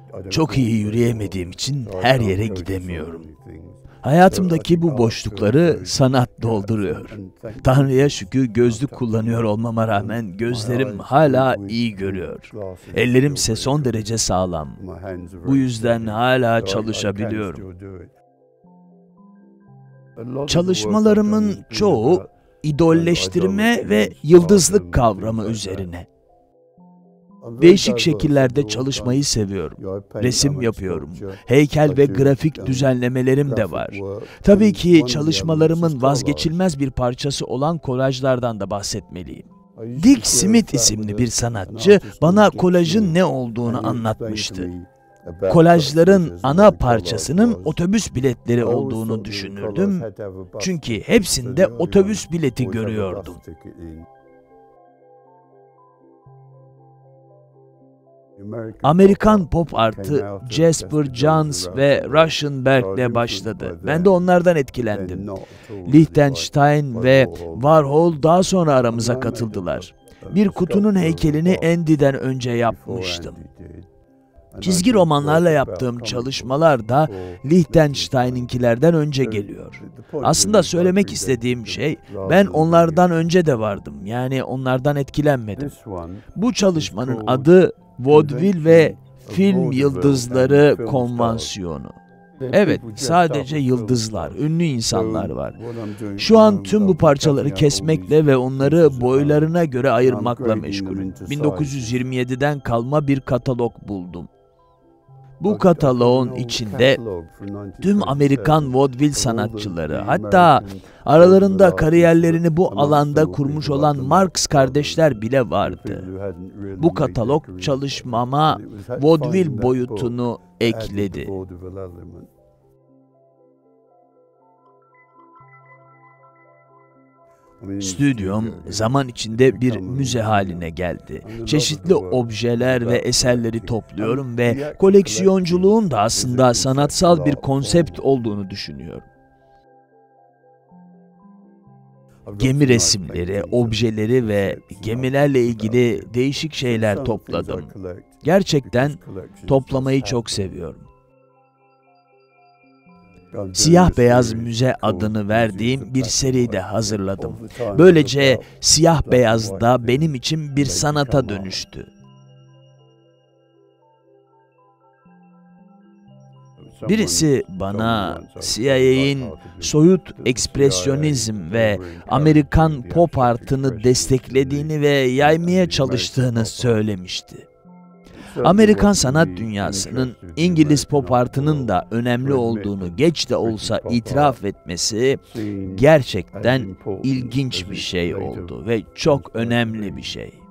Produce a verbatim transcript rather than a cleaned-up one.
Çok iyi yürüyemediğim için her yere gidemiyorum. Hayatımdaki bu boşlukları sanat dolduruyor. Tanrı'ya şükür gözlük kullanıyor olmama rağmen gözlerim hala iyi görüyor. Ellerimse son derece sağlam. Bu yüzden hala çalışabiliyorum. Çalışmalarımın çoğu idolleştirme ve yıldızlık kavramı üzerine. Değişik şekillerde çalışmayı seviyorum. Resim yapıyorum. Heykel ve grafik düzenlemelerim de var. Tabii ki çalışmalarımın vazgeçilmez bir parçası olan kolajlardan da bahsetmeliyim. Dick Smith isimli bir sanatçı bana kolajın ne olduğunu anlatmıştı. Kolajların ana parçasının otobüs biletleri olduğunu düşünürdüm. Çünkü hepsinde otobüs bileti görüyordum. Amerikan pop artı Jasper Johns ve Rauschenberg'le başladı. Ben de onlardan etkilendim. Lichtenstein ve Warhol daha sonra aramıza katıldılar. Bir kutunun heykelini Andy'den önce yapmıştım. Çizgi romanlarla yaptığım çalışmalar da Lichtenstein'inkilerden önce geliyor. Aslında söylemek istediğim şey, ben onlardan önce de vardım. Yani onlardan etkilenmedim. Bu çalışmanın adı Vaudeville ve Film Yıldızları Konvansiyonu. Evet, sadece yıldızlar, ünlü insanlar var. Şu an tüm bu parçaları kesmekle ve onları boylarına göre ayırmakla meşgulüm. bin dokuz yüz yirmi yediden kalma bir katalog buldum. Bu kataloğun içinde tüm Amerikan vaudeville sanatçıları, hatta aralarında kariyerlerini bu alanda kurmuş olan Marx kardeşler bile vardı. Bu katalog çalışmama vaudeville boyutunu ekledi. Stüdyom zaman içinde bir müze haline geldi. Çeşitli objeler ve eserleri topluyorum ve koleksiyonculuğun da aslında sanatsal bir konsept olduğunu düşünüyorum. Gemi resimleri, objeleri ve gemilerle ilgili değişik şeyler topladım. Gerçekten toplamayı çok seviyorum. Siyah Beyaz Müze adını verdiğim bir seri de hazırladım. Böylece siyah beyaz da benim için bir sanata dönüştü. Birisi bana C I A'nin soyut ekspresyonizm ve Amerikan pop artını desteklediğini ve yaymaya çalıştığını söylemişti. Amerikan sanat dünyasının İngiliz pop artının da önemli olduğunu geç de olsa itiraf etmesi gerçekten ilginç bir şey oldu ve çok önemli bir şey.